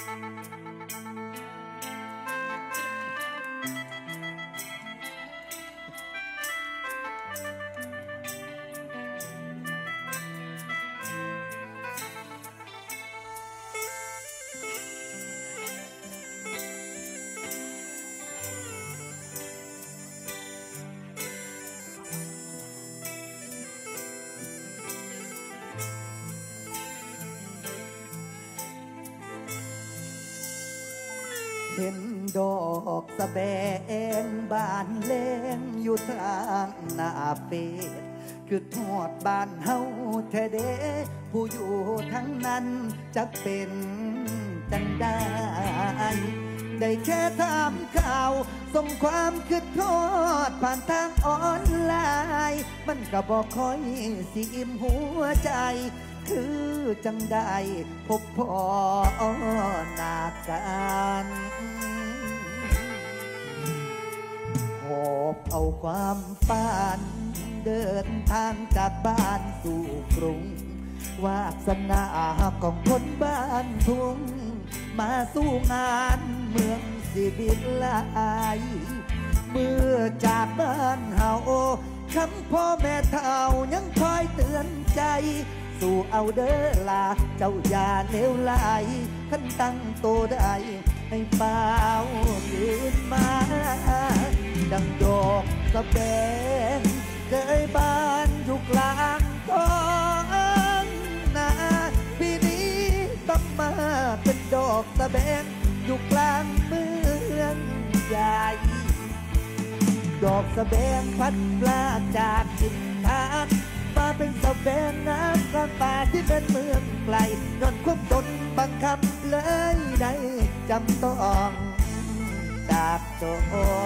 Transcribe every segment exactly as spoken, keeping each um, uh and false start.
เห็นดอกสะแบงบานเล่งอยู่ทางหน้าเป็ดคือทอดบ้านเฮาแท้เด้ผู้อยู่ทั้งนั้นจะเป็นจังได้ได้แค่ถามข่าวส่งความคิดทอดผ่านทางออนไลน์มันก็บอกคอยสิอิ่มหัวใจคือจังได้พบพ่อหน้ากันหอบเอาความฝันเดินทางจากบ้านสู่กรุงวาสนาของคนบ้านทุ่งมาสู้งานเมืองสิบินลายเมื่อจากบ้านเฮาคำพ่อแม่เฒ่ายังคอยเตือนใจสู่เอาเด้อลาเจ้าอย่าเลวไหลขันตั้งโตได้ให้เปล่าลืนมาดังดอกสะแบงเคยบ้านอยู่กลางท้องนาปีนี้ต้องมาเป็นดอกสะแบงอยู่กลางเมืองใหญ่ดอกสะแบงพัดปลาจากจิตทานมาเป็นสะแบงน้ำกลางป่าที่เป็นเมืองไกลนอนควบตนบังคับเลยได้จำต้องจากโจ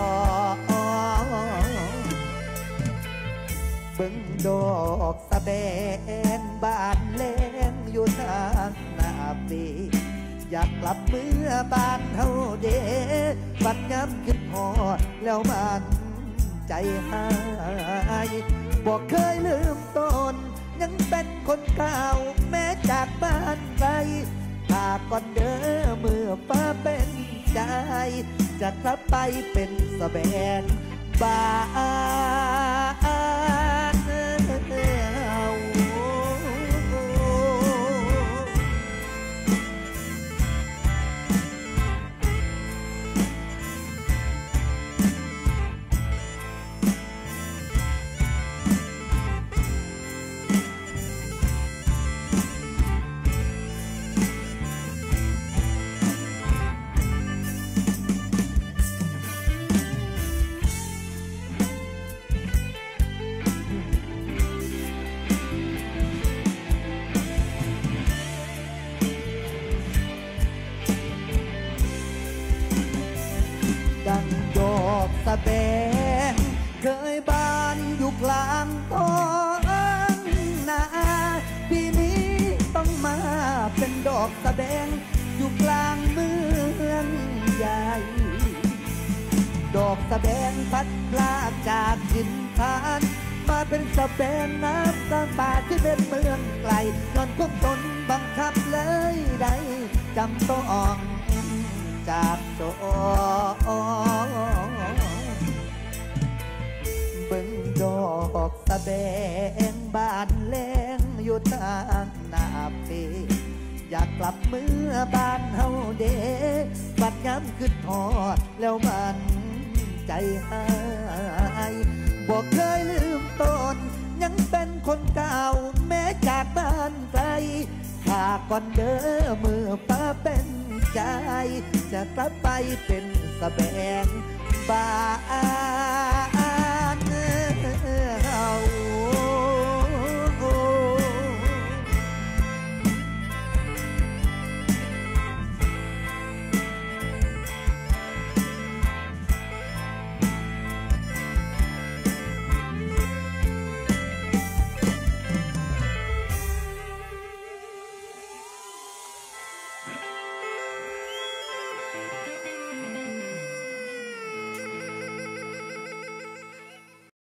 เบิ่งดอกสะแบงบานแลงอยู่ทางหน้าปีอยากกลับเมื่อบ้านเฮาเด้บัดย้ำขึ้นหอดแล้วมันใจหายบอกเคยลืมตนยังเป็นคนเก่าแม้จากบ้านไกลถ้าก่อนเด้อเมื่อฟ้าเป็นใจจะกลับไปเป็นสะแบงบ้านดังดอกสะแบงเคยบานอยู่กลางท้องนาปีนี้ต้องมาเป็นดอกสะแบงอยู่กลางเมืองใหญ่ดอกสะแบงพัดพลากจากถิ่นฐานมาเป็นสะแบงน้ำกลางป่าที่เป็นเมืองไกลนอนควบตนบังคับเลยได้จำต้องจากโจเบิ่งดอกสะแบงบานแลงอยู่ทางหน้าปีอยากกลับเมื่อบ้านเฮาเด้บัดย้ำขึ้นทอดแล้วมันใจหายบอกเคยลืมตนยังเป็นคนเก่าแม้จากบ้านไกลถ้าก่อนเด้อเมื่อป้าเป็นใจจะกลับไปเป็นสะแบงบ้าน